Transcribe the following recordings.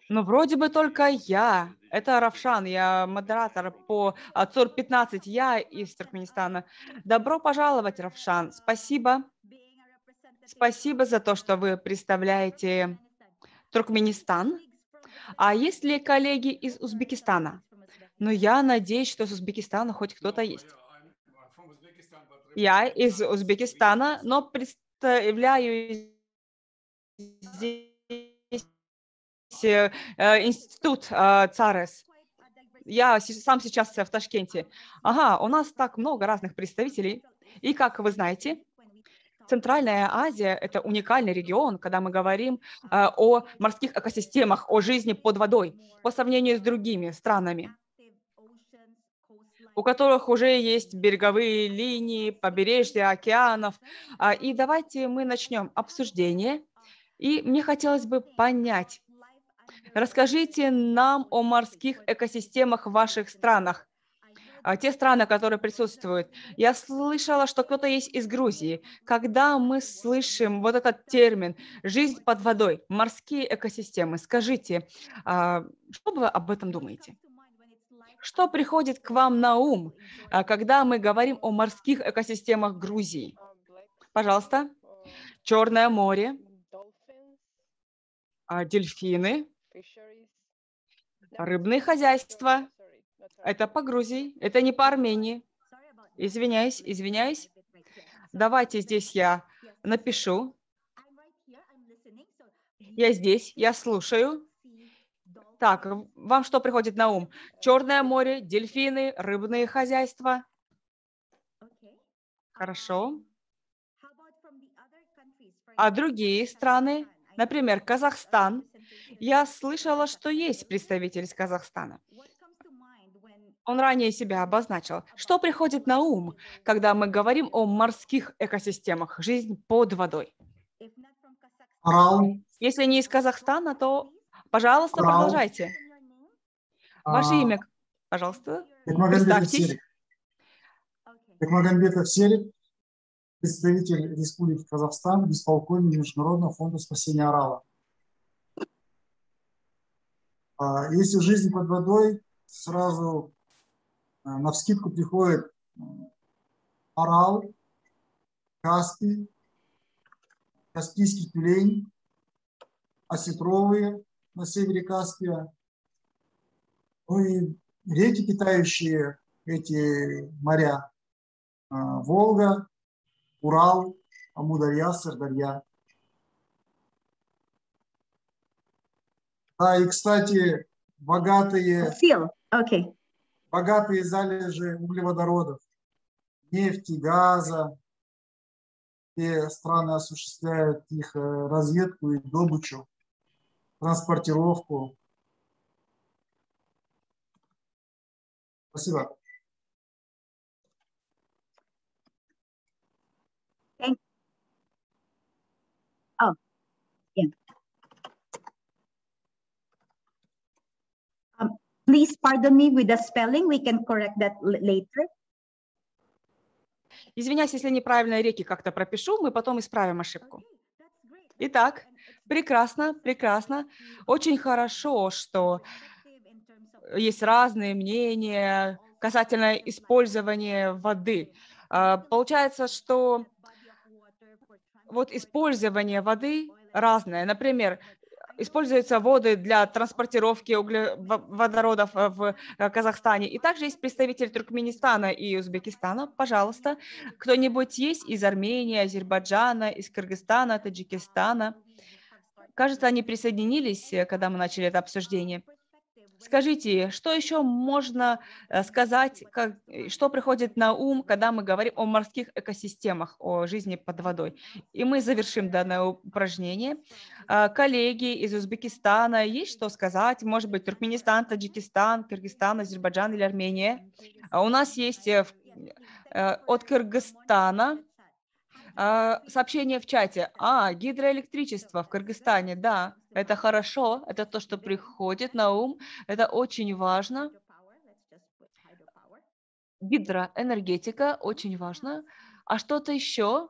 Ну, вроде бы только я. Это Равшан, я модератор по ЦОР-15, я из Туркменистана. Добро пожаловать, Равшан. Спасибо. Спасибо за то, что вы представляете Туркменистан. А есть ли коллеги из Узбекистана? Ну, я надеюсь, что из Узбекистана хоть кто-то есть. Я из Узбекистана, но представляю здесь институт ЦАРЕС. Я сам сейчас в Ташкенте. Ага, у нас так много разных представителей. И как вы знаете, Центральная Азия – это уникальный регион, когда мы говорим о морских экосистемах, о жизни под водой по сравнению с другими странами, у которых уже есть береговые линии, побережья океанов. И давайте мы начнем обсуждение. И мне хотелось бы понять, расскажите нам о морских экосистемах в ваших странах. Те страны, которые присутствуют. Я слышала, что кто-то есть из Грузии. Когда мы слышим вот этот термин «жизнь под водой», морские экосистемы, скажите, что вы об этом думаете? Что приходит к вам на ум, когда мы говорим о морских экосистемах Грузии? Пожалуйста. Черное море, дельфины, рыбные хозяйства. Это по Грузии, это не по Армении. Извиняюсь, извиняюсь. Давайте здесь я напишу. Я здесь, я слушаю. Так, вам что приходит на ум? Черное море, дельфины, рыбные хозяйства. Хорошо. А другие страны, например, Казахстан. Я слышала, что есть представитель из Казахстана. Он ранее себя обозначил. Что приходит на ум, когда мы говорим о морских экосистемах, жизнь под водой? Урал, Если не из Казахстана, то, пожалуйста, Урал, продолжайте. Ваше имя, пожалуйста, Бекмагамбетов представьтесь. Серик. Бекмагамбетов Серик, представитель Республики Казахстан, бесполковник Международного фонда спасения Орала. Если жизнь под водой, сразу навскидку приходит Орал, Каспий, Каспийский тюлень, осетровые на севере Каспия, ну и реки, питающие эти моря, Волга, Урал, Амударья, Сырдарья. Да, и, кстати, богатые залежи углеводородов, нефти, газа. Все страны осуществляют их разведку и добычу, транспортировку. Спасибо. Please pardon me with the spelling. We can correct that later. Извиняюсь, если неправильно реки как-то пропишу, мы потом исправим ошибку. Итак, прекрасно, прекрасно. Очень хорошо, что есть разные мнения касательно использования воды. Получается, что вот использование воды разное. Например, используются воды для транспортировки углеводородов в Казахстане. И также есть представитель Туркменистана и Узбекистана. Пожалуйста, кто-нибудь есть из Армении, Азербайджана, из Кыргызстана, Таджикистана? Кажется, они присоединились, когда мы начали это обсуждение. Скажите, что еще можно сказать, что приходит на ум, когда мы говорим о морских экосистемах, о жизни под водой? И мы завершим данное упражнение. Коллеги из Узбекистана, есть что сказать? Может быть, Туркменистан, Таджикистан, Кыргызстан, Азербайджан или Армения? У нас есть от Кыргызстана сообщение в чате. Гидроэлектричество в Кыргызстане, да, это хорошо, это то, что приходит на ум, это очень важно. Гидроэнергетика очень важно. А что-то еще?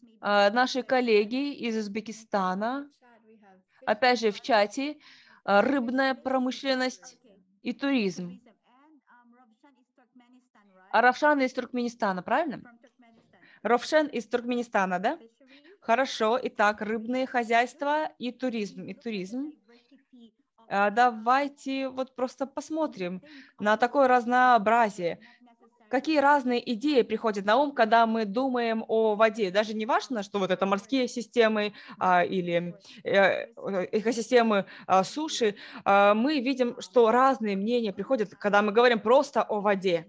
Наши коллеги из Узбекистана, опять же в чате, рыбная промышленность и туризм. А Равшан из Туркменистана, правильно? Ровшен из Туркменистана, да? Хорошо. Итак, рыбные хозяйства и туризм. Давайте вот просто посмотрим на такое разнообразие. Какие разные идеи приходят на ум, когда мы думаем о воде? Даже не важно, что вот это морские системы или экосистемы суши. Мы видим, что разные мнения приходят, когда мы говорим просто о воде.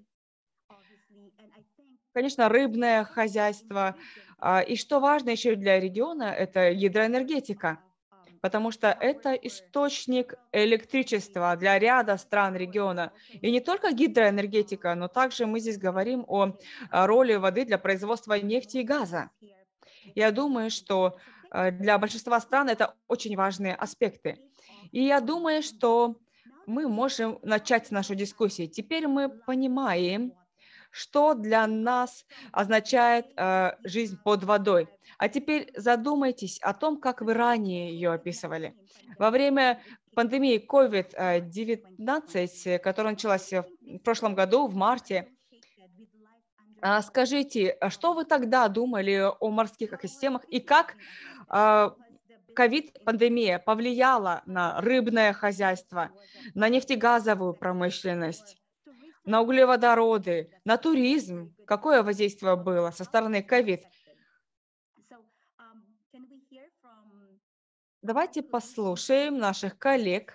Конечно, рыбное хозяйство. И что важно еще для региона, это гидроэнергетика, потому что это источник электричества для ряда стран региона. И не только гидроэнергетика, но также мы здесь говорим о роли воды для производства нефти и газа. Я думаю, что для большинства стран это очень важные аспекты. И я думаю, что мы можем начать нашу дискуссию. Теперь мы понимаем, что для нас означает жизнь под водой. А теперь задумайтесь о том, как вы ранее ее описывали. Во время пандемии COVID-19, которая началась в прошлом году, в марте, скажите, что вы тогда думали о морских экосистемах и как ковид-пандемия повлияла на рыбное хозяйство, на нефтегазовую промышленность, на углеводороды, на туризм? Какое воздействие было со стороны ковид? Давайте послушаем наших коллег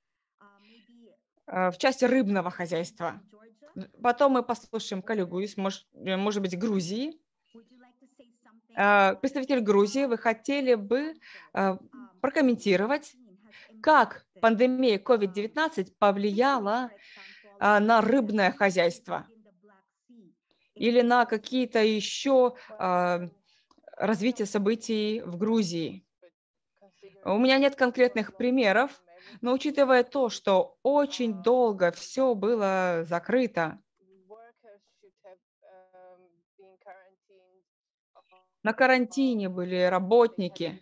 в части рыбного хозяйства. Потом мы послушаем коллегу из, может быть, Грузии. Представитель Грузии, вы хотели бы прокомментировать, как пандемия COVID-19 повлияла на рыбное хозяйство или на какие-то еще развития событий в Грузии? У меня нет конкретных примеров, но учитывая то, что очень долго все было закрыто, на карантине были работники,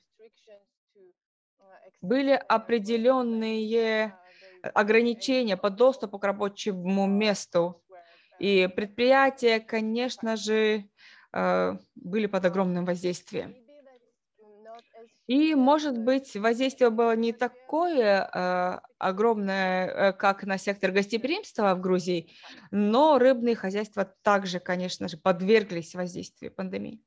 были определенные ограничения по доступу к рабочему месту, и предприятия, конечно же, были под огромным воздействием. И, может быть, воздействие было не такое огромное, как на сектор гостеприимства в Грузии, но рыбные хозяйства также, конечно же, подверглись воздействию пандемии.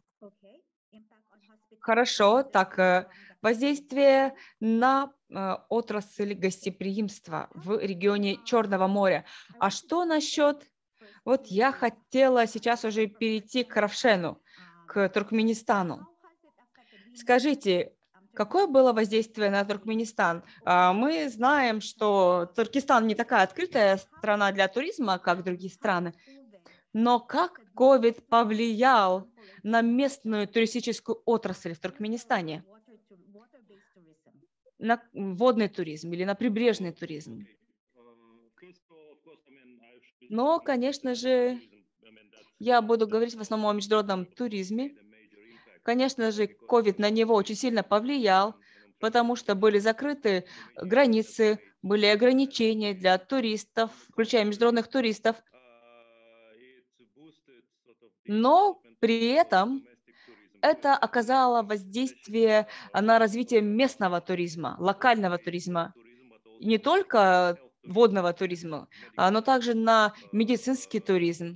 Хорошо, так, воздействие на отрасль гостеприимства в регионе Черного моря. А что насчет... Вот я хотела сейчас уже перейти к Равшену, к Туркменистану. Скажите, какое было воздействие на Туркменистан? Мы знаем, что Туркестан не такая открытая страна для туризма, как другие страны, но как COVID повлиял на местную туристическую отрасль в Туркменистане? На водный туризм или на прибрежный туризм? Но, конечно же, я буду говорить в основном о международном туризме. Конечно же, COVID на него очень сильно повлиял, потому что были закрыты границы, были ограничения для туристов, включая международных туристов. Но при этом это оказало воздействие на развитие местного туризма, локального туризма. Не только водного туризма, но также на медицинский туризм.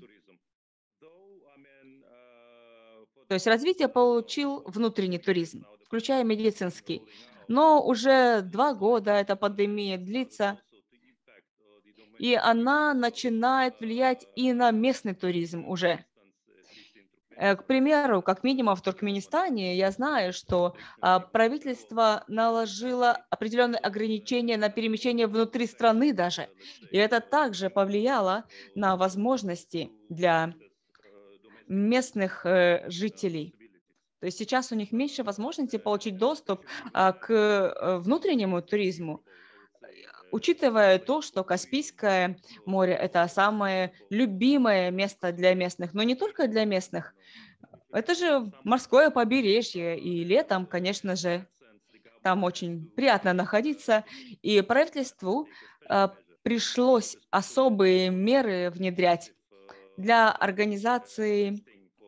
То есть развитие получил внутренний туризм, включая медицинский. Но уже 2 года эта пандемия длится, и она начинает влиять и на местный туризм уже. К примеру, как минимум в Туркменистане я знаю, что правительство наложило определенные ограничения на перемещение внутри страны даже. И это также повлияло на возможности для местных жителей. То есть сейчас у них меньше возможностей получить доступ к внутреннему туризму, учитывая то, что Каспийское море – это самое любимое место для местных, но не только для местных. Это же морское побережье, и летом, конечно же, там очень приятно находиться, и правительству пришлось особые меры внедрять для организации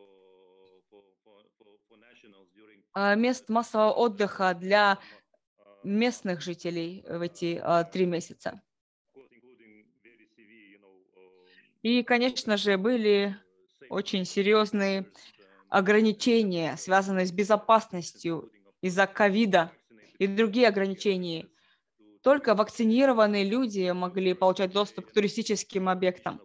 мест массового отдыха для местных жителей в эти 3 месяца. И, конечно же, были очень серьезные ограничения, связанные с безопасностью из-за ковида и другие ограничения. Только вакцинированные люди могли получать доступ к туристическим объектам.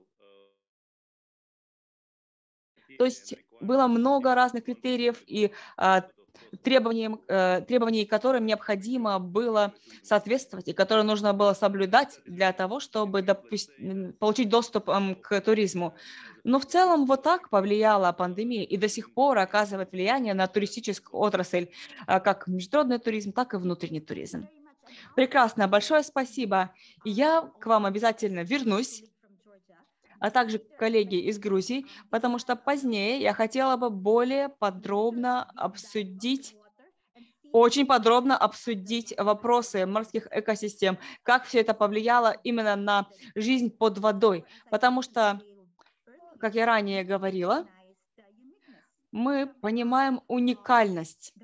То есть было много разных критериев и требований, которым необходимо было соответствовать и которые нужно было соблюдать для того, чтобы получить доступ к туризму. Но в целом вот так повлияла пандемия и до сих пор оказывает влияние на туристическую отрасль, как международный туризм, так и внутренний туризм. Прекрасно, большое спасибо. И я к вам обязательно вернусь, а также коллеги из Грузии, потому что позднее я хотела бы более подробно обсудить, очень подробно обсудить вопросы морских экосистем, как все это повлияло именно на жизнь под водой, потому что, как я ранее говорила, мы понимаем уникальность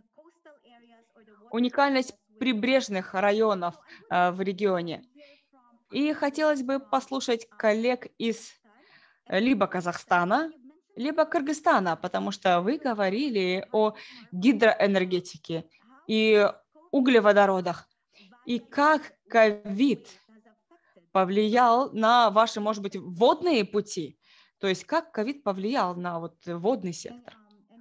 прибрежных районов в регионе. И хотелось бы послушать коллег из либо Казахстана, либо Кыргызстана, потому что вы говорили о гидроэнергетике и углеводородах. И как ковид повлиял на ваши, может быть, водные пути? То есть как ковид повлиял на водный сектор?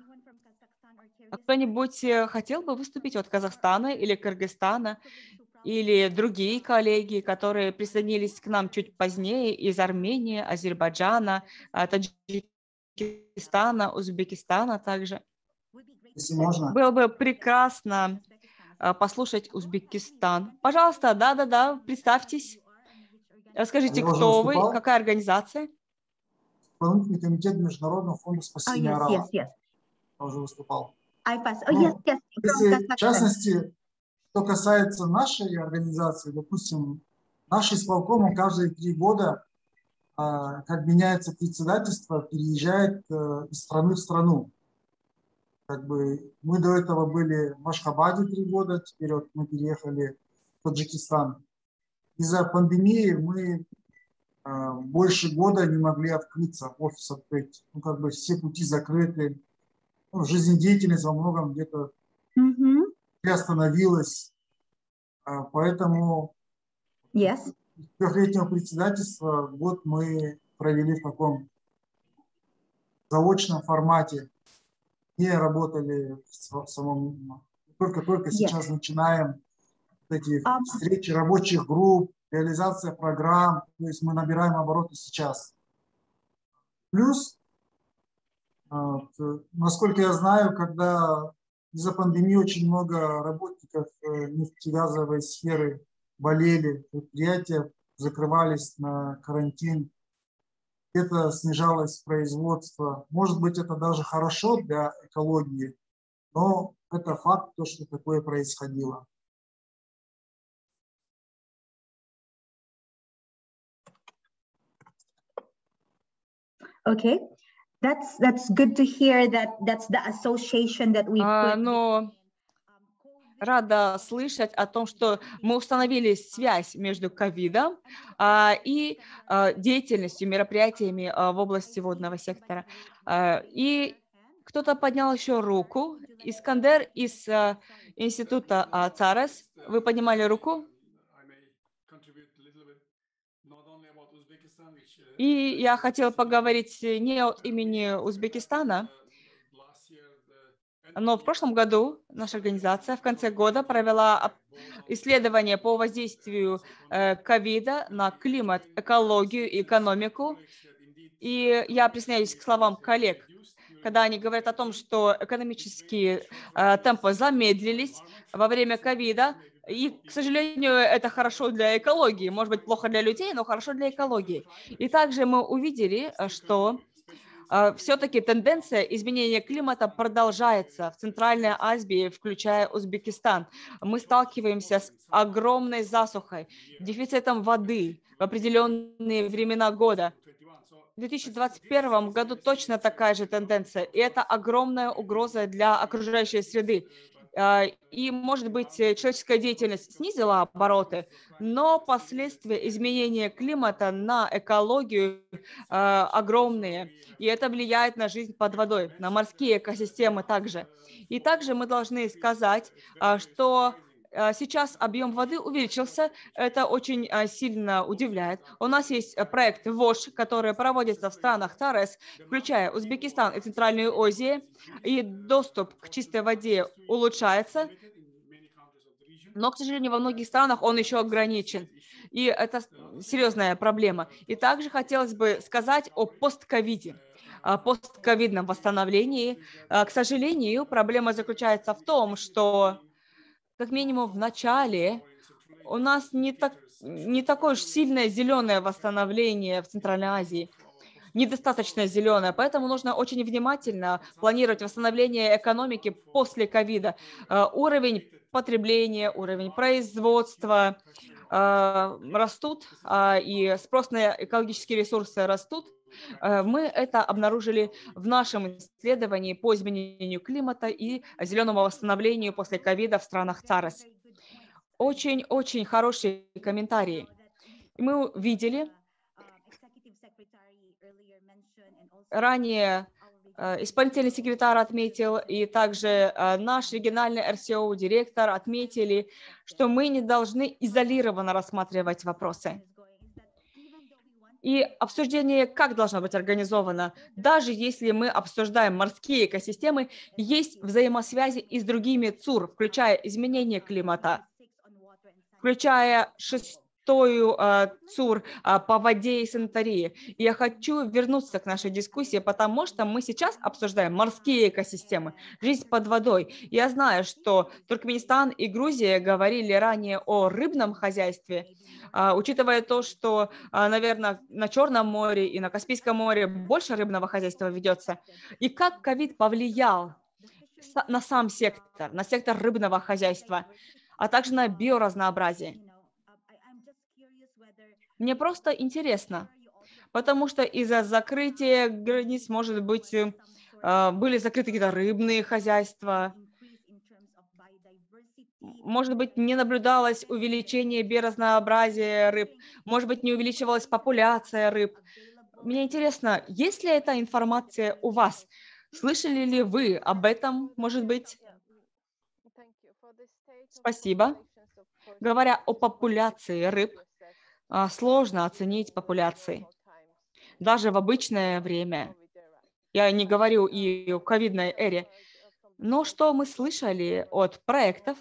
А кто-нибудь хотел бы выступить от Казахстана или Кыргызстана, или другие коллеги, которые присоединились к нам чуть позднее из Армении, Азербайджана, Таджикистана, Узбекистана также? Если можно. Было бы прекрасно послушать Узбекистан. Пожалуйста, да, представьтесь. Расскажите, Я уже кто вы, выступал. какая организация? Исполнительный комитет Международного фонда Oh, спасения yes, Арала. yes, yes. Я уже выступал. IFAS. Oh, Ну, yes, yes. From Если, в Kazakhstan. частности, что касается нашей организации, допустим, наш исполком каждые 3 года, как меняется председательство, переезжает из страны в страну. Как бы мы до этого были в Ашхабаде 3 года, теперь вот мы переехали в Таджикистан. Из-за пандемии мы больше года не могли открыться, офис открыть. Ну, как бы все пути закрыты. Ну, жизнедеятельность во многом где-то приостановилась. Поэтому Yes. 3-летнего председательства год мы провели в таком заочном формате. Не работали в самом... Только сейчас начинаем эти встречи рабочих групп, реализация программ. То есть мы набираем обороты сейчас. Плюс, насколько я знаю, когда из-за пандемии очень много работников нефтегазовой сферы болели, предприятия закрывались на карантин, это снижалось производство. Может быть, это даже хорошо для экологии, но это факт, то, что такое происходило. Okay. That's good to hear that that's the association that we put. Но рада слышать о том, что мы установили связь между ковидом и деятельностью, мероприятиями в области водного сектора. И кто-то поднял еще руку. Искандер из института ЦАРЕС. Вы поднимали руку? И я хотела поговорить не от имени Узбекистана, но в прошлом году наша организация в конце года провела исследование по воздействию ковида на климат, экологию и экономику. И я присоединяюсь к словам коллег, когда они говорят о том, что экономические темпы замедлились во время ковида. И, к сожалению, это хорошо для экологии. Может быть, плохо для людей, но хорошо для экологии. И также мы увидели, что все-таки тенденция изменения климата продолжается в Центральной Азии, включая Узбекистан. Мы сталкиваемся с огромной засухой, дефицитом воды в определенные времена года. В 2021 году точно такая же тенденция, и это огромная угроза для окружающей среды. И, может быть, человеческая деятельность снизила обороты, но последствия изменения климата на экологию огромные, и это влияет на жизнь под водой, на морские экосистемы также. И также мы должны сказать, что сейчас объем воды увеличился, это очень сильно удивляет. У нас есть проект ВОШ, который проводится в странах ТАРЭС, включая Узбекистан и Центральную Азию, и доступ к чистой воде улучшается, но, к сожалению, во многих странах он еще ограничен. И это серьезная проблема. И также хотелось бы сказать о постковиде, о постковидном восстановлении. К сожалению, проблема заключается в том, что как минимум в начале у нас не такое уж сильное зеленое восстановление в Центральной Азии, недостаточно зеленое, поэтому нужно очень внимательно планировать восстановление экономики после ковида. Уровень потребления, уровень производства растут, и спрос на экологические ресурсы растут. Мы это обнаружили в нашем исследовании по изменению климата и зеленому восстановлению после ковида в странах ЦАРЭС. Очень-очень хорошие комментарии. Мы видели, ранее исполнительный секретарь отметил, и также наш региональный РСО-директор отметили, что мы не должны изолированно рассматривать вопросы. И обсуждение как должно быть организовано? Даже если мы обсуждаем морские экосистемы, есть взаимосвязи и с другими ЦУР, включая изменение климата, включая шестую ЦУР по воде и санитарии. И я хочу вернуться к нашей дискуссии, потому что мы сейчас обсуждаем морские экосистемы, жизнь под водой. Я знаю, что Туркменистан и Грузия говорили ранее о рыбном хозяйстве, учитывая то, что, наверное, на Черном море и на Каспийском море больше рыбного хозяйства ведется. И как ковид повлиял на сам сектор, на сектор рыбного хозяйства, а также на биоразнообразие. Мне просто интересно, потому что из-за закрытия границ, может быть, были закрыты какие-то рыбные хозяйства, может быть, не наблюдалось увеличение биоразнообразия рыб, может быть, не увеличивалась популяция рыб. Мне интересно, есть ли эта информация у вас? Слышали ли вы об этом, может быть? Спасибо. Говоря о популяции рыб, сложно оценить популяции. Даже в обычное время, я не говорю и о ковидной эре, но что мы слышали от проектов,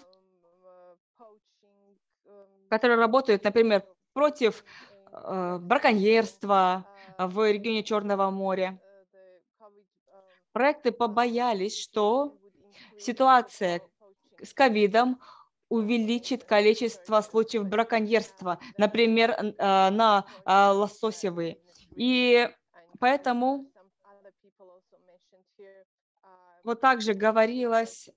которые работают, например, против браконьерства в регионе Черного моря. Проекты побоялись, что ситуация с ковидом увеличит количество случаев браконьерства, например, на лососевые. И поэтому вот также говорилось,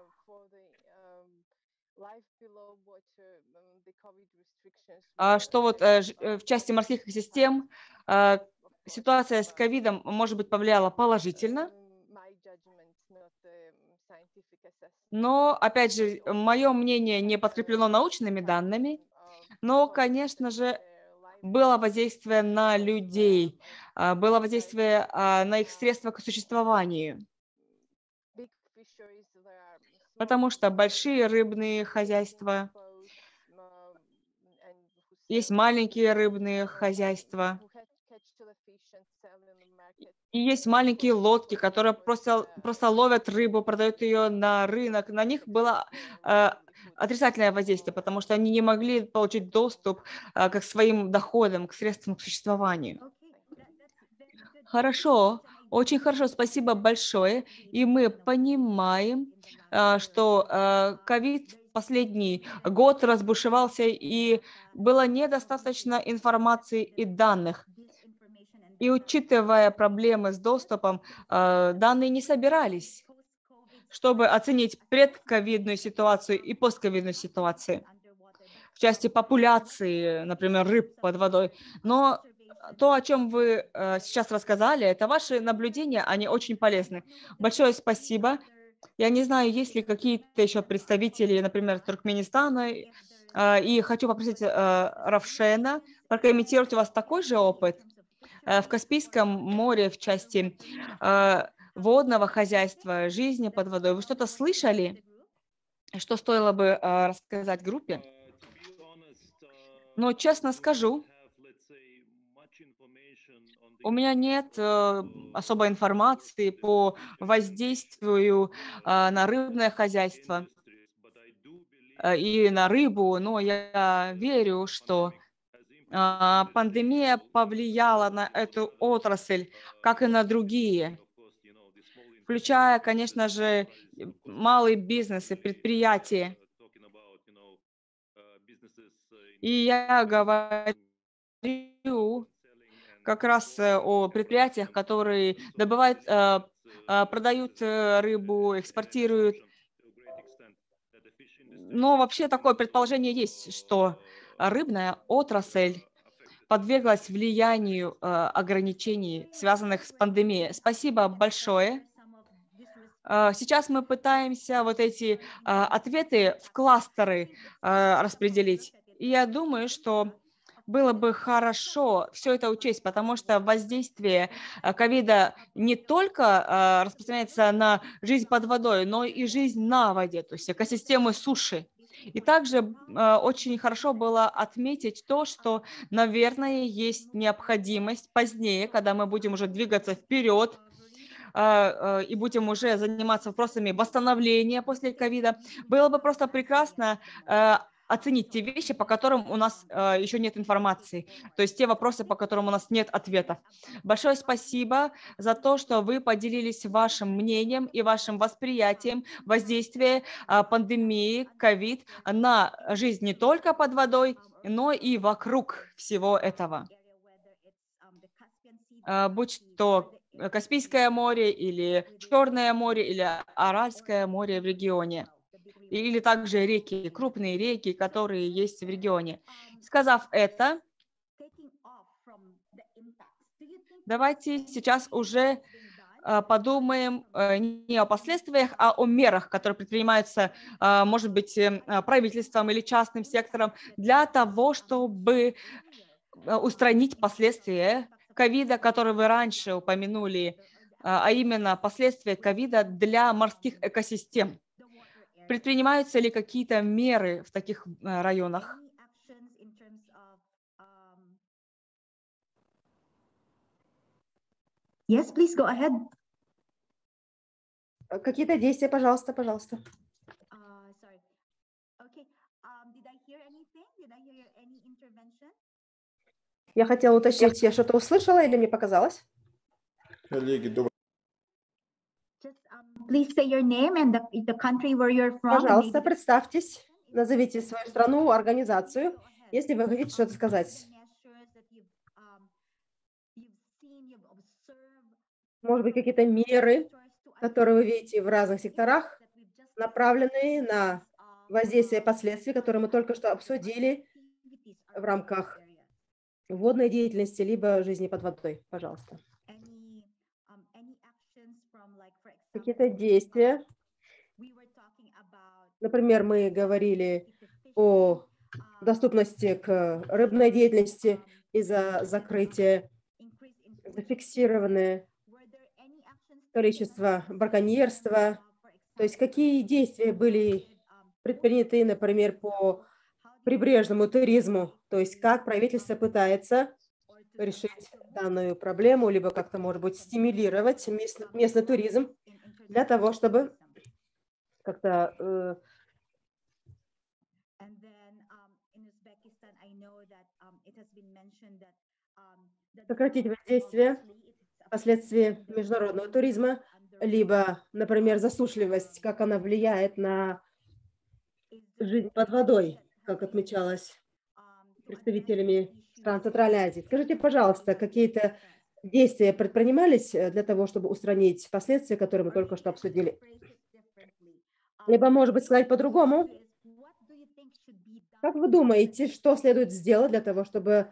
что вот в части морских экосистем ситуация с ковидом, может быть, повлияла положительно. Но, опять же, мое мнение не подкреплено научными данными, но, конечно же, было воздействие на людей, было воздействие на их средства к существованию. Потому что большие рыбные хозяйства, есть маленькие рыбные хозяйства, и есть маленькие лодки, которые просто ловят рыбу, продают ее на рынок. На них было отрицательное воздействие, потому что они не могли получить доступ к своим доходам, к средствам к существованию. Хорошо, очень хорошо, спасибо большое. И мы понимаем, что ковид последний год разбушевался, и было недостаточно информации и данных. И учитывая проблемы с доступом, данные не собирались, чтобы оценить предковидную ситуацию и постковидную ситуацию в части популяции, например, рыб под водой. Но то, о чем вы сейчас рассказали, это ваши наблюдения, они очень полезны. Большое спасибо. Я не знаю, есть ли какие-то еще представители, например, Туркменистана, и хочу попросить Равшена прокомментировать, у вас такой же опыт в Каспийском море в части водного хозяйства, жизни под водой. Вы что-то слышали, что стоило бы рассказать группе? Но честно скажу, у меня нет особой информации по воздействию на рыбное хозяйство и на рыбу, но я верю, что пандемия повлияла на эту отрасль, как и на другие, включая, конечно же, малый бизнес и предприятия. И я говорю как раз о предприятиях, которые добывают, продают рыбу, экспортируют. Но вообще такое предположение есть, что рыбная отрасль подверглась влиянию ограничений, связанных с пандемией. Спасибо большое. Сейчас мы пытаемся вот эти ответы в кластеры распределить. И я думаю, что было бы хорошо все это учесть, потому что воздействие ковида не только распространяется на жизнь под водой, но и жизнь на воде, то есть экосистемы суши. И также очень хорошо было отметить то, что, наверное, есть необходимость позднее, когда мы будем уже двигаться вперед, и будем уже заниматься вопросами восстановления после ковида, было бы просто прекрасно оценить те вещи, по которым у нас еще нет информации, то есть те вопросы, по которым у нас нет ответов. Большое спасибо за то, что вы поделились вашим мнением и вашим восприятием воздействия пандемии ковид на жизнь не только под водой, но и вокруг всего этого. Будь то Каспийское море или Черное море или Аральское море в регионе, или также реки, крупные реки, которые есть в регионе. Сказав это, давайте сейчас уже подумаем не о последствиях, а о мерах, которые предпринимаются, может быть, правительством или частным сектором для того, чтобы устранить последствия ковида, которые вы раньше упомянули, а именно последствия ковида для морских экосистем. Предпринимаются ли какие-то меры в таких районах? Yes, please go ahead. Какие-то действия, пожалуйста, пожалуйста. Sorry. Okay. Did I hear anything? Did I hear any intervention? Я хотела уточнить, я что-то услышала или мне показалось? Just please say your name and the country where you're from. Пожалуйста, представьтесь, назовите свою страну, организацию, если вы хотите что-то сказать. Может быть, какие-то меры, которые вы видите в разных секторах, направленные на воздействие последствий, которые мы только что обсудили в рамках водной деятельности либо жизни под водой. Пожалуйста. Какие-то действия. Например, мы говорили о доступности к рыбной деятельности из-за закрытия, зафиксированное количество браконьерства. То есть какие действия были предприняты, например, по прибрежному туризму, то есть как правительство пытается решить данную проблему, либо как-то, может быть, стимулировать местный туризм для того, чтобы как-то сократить воздействие последствий международного туризма, либо, например, засушливость, как она влияет на жизнь под водой, как отмечалось представителями стран Центральной Азии. Скажите, пожалуйста, какие-то действия предпринимались для того, чтобы устранить последствия, которые мы только что обсудили? Либо, может быть, сказать по-другому. Как вы думаете, что следует сделать для того, чтобы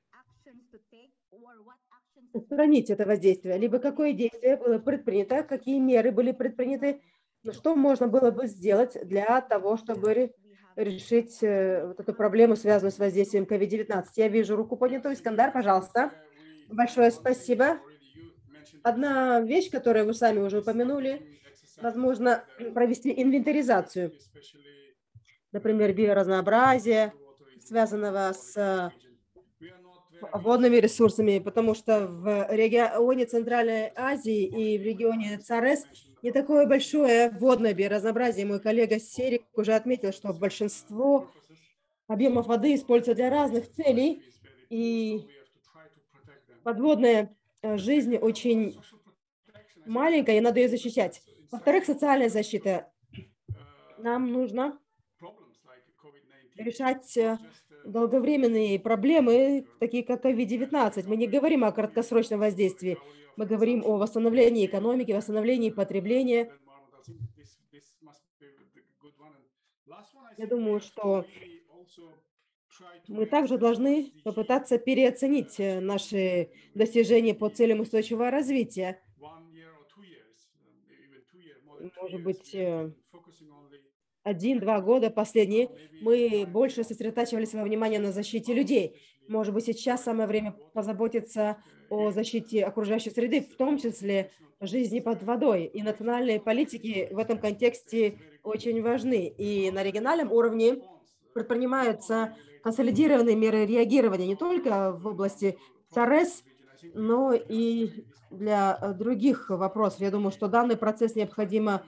устранить это воздействие? Либо какое действие было предпринято, какие меры были предприняты, что можно было бы сделать для того, чтобы решить вот эту проблему, связанную с воздействием COVID-19? Я вижу руку поднятую. Искандар, пожалуйста. Большое спасибо. Одна вещь, которую вы сами уже упомянули, возможно, провести инвентаризацию, например, биоразнообразия, связанного с водными ресурсами, потому что в регионе Центральной Азии и в регионе ЦАРЭС не такое большое водное биоразнообразие. Мой коллега Серик уже отметил, что большинство объемов воды используется для разных целей, и подводная жизнь очень маленькая, и надо ее защищать. Во-вторых, социальная защита. Нам нужно решать долговременные проблемы, такие как COVID-19. Мы не говорим о краткосрочном воздействии, мы говорим о восстановлении экономики, восстановлении потребления. Я думаю, что мы также должны попытаться переоценить наши достижения по целям устойчивого развития. Может быть, 1-2 года последние мы больше сосредотачивали свое внимание на защите людей. Может быть, сейчас самое время позаботиться о защите окружающей среды, в том числе жизни под водой. И национальные политики в этом контексте очень важны. И на региональном уровне предпринимаются консолидированные меры реагирования не только в области ЦАРЭС, но и для других вопросов. Я думаю, что данный процесс необходимо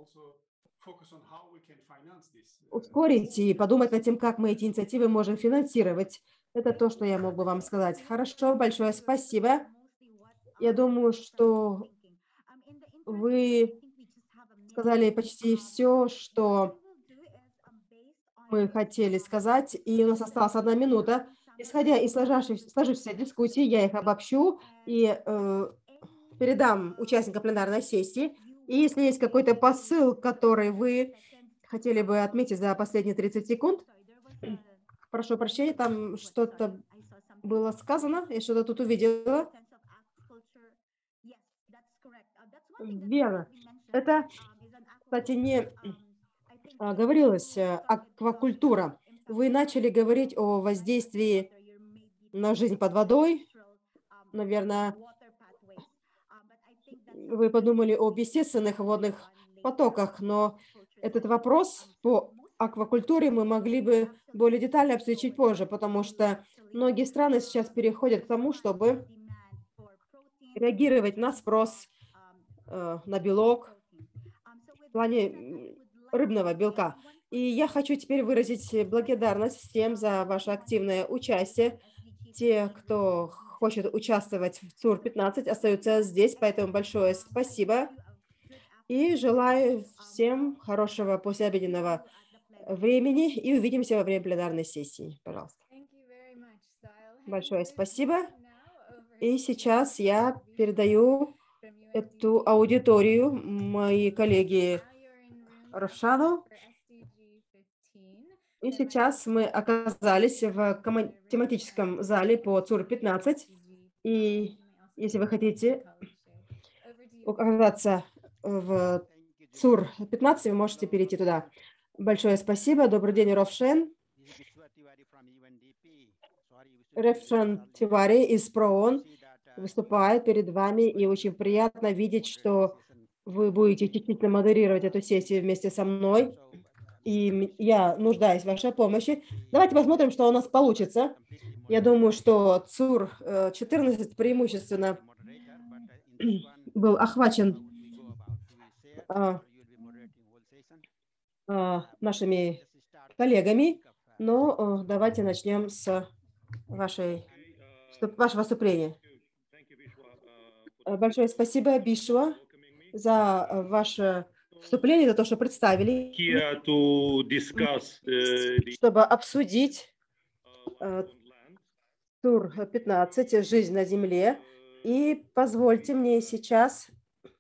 ускорить и подумать над тем, как мы эти инициативы можем финансировать. Это то, что я мог бы вам сказать. Хорошо, большое спасибо. Я думаю, что вы сказали почти все, что мы хотели сказать, и у нас осталась 1 минута. Исходя из сложившейся дискуссии, я их обобщу и передам участникам пленарной сессии. И если есть какой-то посыл, который вы хотели бы отметить за последние 30 секунд, прошу прощения, там что-то было сказано, я что-то тут увидела. Верно. Это, кстати, не говорилось аквакультура. Вы начали говорить о воздействии на жизнь под водой. Наверное, вы подумали об естественных водных потоках, но этот вопрос по аквакультуре мы могли бы более детально обсудить чуть позже, потому что многие страны сейчас переходят к тому, чтобы реагировать на спрос на белок в плане рыбного белка. И я хочу теперь выразить благодарность всем за ваше активное участие. Те, кто хочет участвовать в ЦУР-15, остаются здесь, поэтому большое спасибо. И желаю всем хорошего послеобеденного времени и увидимся во время пленарной сессии. Пожалуйста. Большое спасибо. И сейчас я передаю эту аудиторию моей коллеге Равшану. И сейчас мы оказались в тематическом зале по ЦУР-15. И если вы хотите оказаться в ЦУР-15, вы можете перейти туда. Большое спасибо. Добрый день, Ровшен. Ровшен Тивари из ПРООН выступает перед вами, и очень приятно видеть, что вы будете действительно модерировать эту сессию вместе со мной. И я нуждаюсь в вашей помощи. Давайте посмотрим, что у нас получится. Я думаю, что ЦУР-14 преимущественно был охвачен нашими коллегами, но давайте начнем с вашего выступления. Большое спасибо, Бишва, за ваше вступление, за то, что представили, чтобы обсудить ЦУР-15 «Жизнь на Земле». И позвольте мне сейчас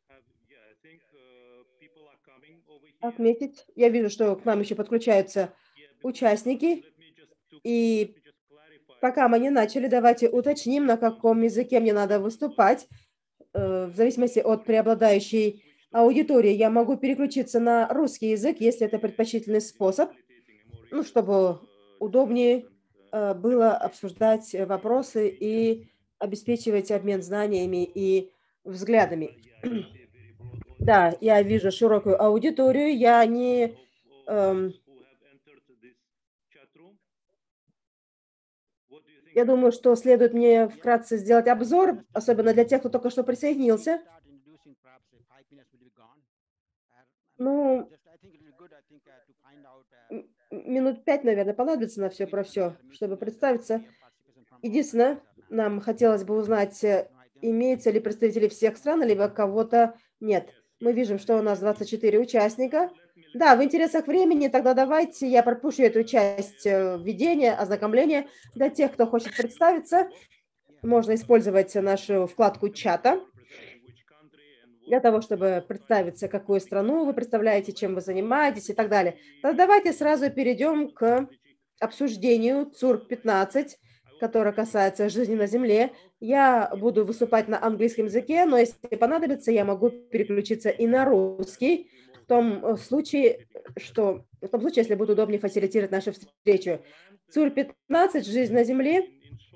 отметить, я вижу, что к нам еще подключаются участники, и пока мы не начали, давайте уточним, на каком языке мне надо выступать. В зависимости от преобладающей аудитории я могу переключиться на русский язык, если это предпочтительный способ, ну, чтобы удобнее было обсуждать вопросы и обеспечивать обмен знаниями и взглядами. Да, я вижу широкую аудиторию, я не... Я думаю, что следует мне вкратце сделать обзор, особенно для тех, кто только что присоединился. Ну, минут 5, наверное, понадобится на все про все, чтобы представиться. Единственное, нам хотелось бы узнать, имеются ли представители всех стран, либо кого-то нет. Мы видим, что у нас 24 участника. Да, в интересах времени, тогда давайте я пропущу эту часть введения, ознакомления. Для тех, кто хочет представиться, можно использовать нашу вкладку чата для того, чтобы представиться, какую страну вы представляете, чем вы занимаетесь и так далее. Тогда давайте сразу перейдем к обсуждению ЦУР-15, которое касается жизни на Земле. Я буду выступать на английском языке, но если понадобится, я могу переключиться и на русский, в том случае, если будет удобнее фасилитировать нашу встречу. ЦУР-15 «Жизнь на Земле».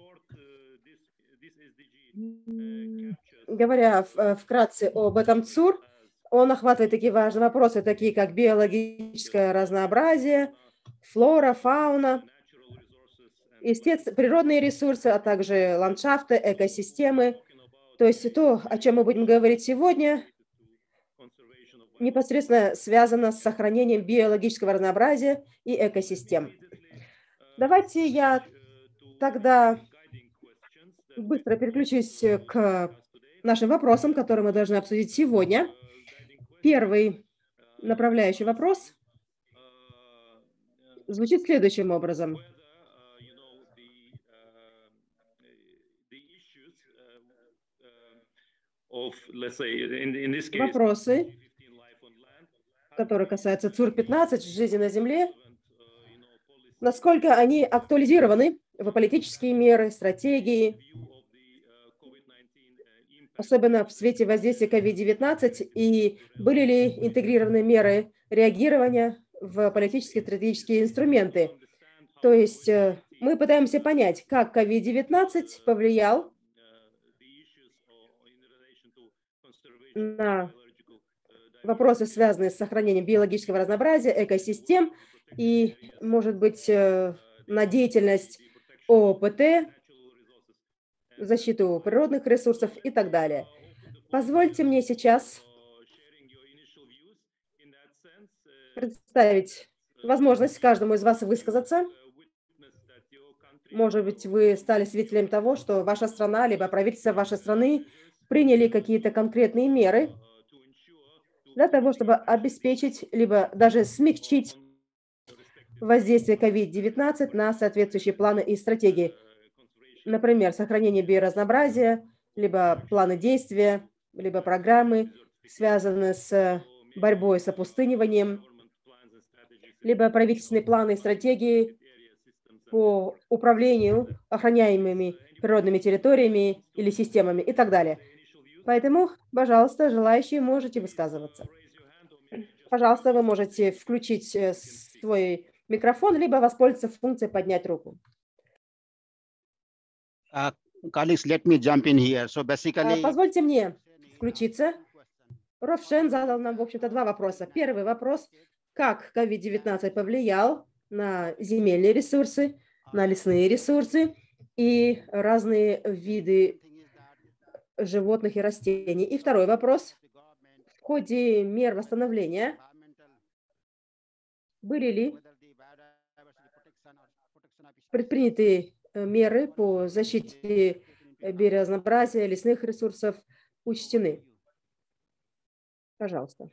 Говоря вкратце об этом ЦУР, он охватывает такие важные вопросы, такие как биологическое разнообразие, флора, фауна, природные ресурсы, а также ландшафты, экосистемы. То есть то, о чем мы будем говорить сегодня, непосредственно связано с сохранением биологического разнообразия и экосистем. Давайте я тогда быстро переключусь к нашим вопросам, которые мы должны обсудить сегодня. Первый направляющий вопрос звучит следующим образом. Вопросы, которые касаются ЦУР-15, жизни на Земле, насколько они актуализированы в политические меры, стратегии, особенно в свете воздействия COVID-19, и были ли интегрированы меры реагирования в политические стратегические инструменты. То есть мы пытаемся понять, как COVID-19 повлиял на вопросы, связанные с сохранением биологического разнообразия, экосистем и, может быть, на деятельность ООПТ, защиту природных ресурсов и так далее. Позвольте мне сейчас представить возможность каждому из вас высказаться. Может быть, вы стали свидетелем того, что ваша страна, либо правительство вашей страны приняли какие-то конкретные меры для того, чтобы обеспечить, либо даже смягчить воздействие COVID-19 на соответствующие планы и стратегии. Например, сохранение биоразнообразия, либо планы действия, либо программы, связанные с борьбой с опустыниванием, либо правительственные планы и стратегии по управлению охраняемыми природными территориями или системами и так далее. Поэтому, пожалуйста, желающие можете высказываться. Пожалуйста, вы можете включить свой микрофон, либо воспользоваться функцией «поднять руку». Colleagues, let me jump in here. So basically, позвольте мне включиться. Ровшен задал нам, в общем-то, два вопроса. Первый вопрос: как COVID-19 повлиял на земельные ресурсы, на лесные ресурсы и разные виды животных и растений. И второй вопрос: в ходе мер восстановления были ли предприняты меры по защите биоразнообразия, лесных ресурсов учтены? Пожалуйста.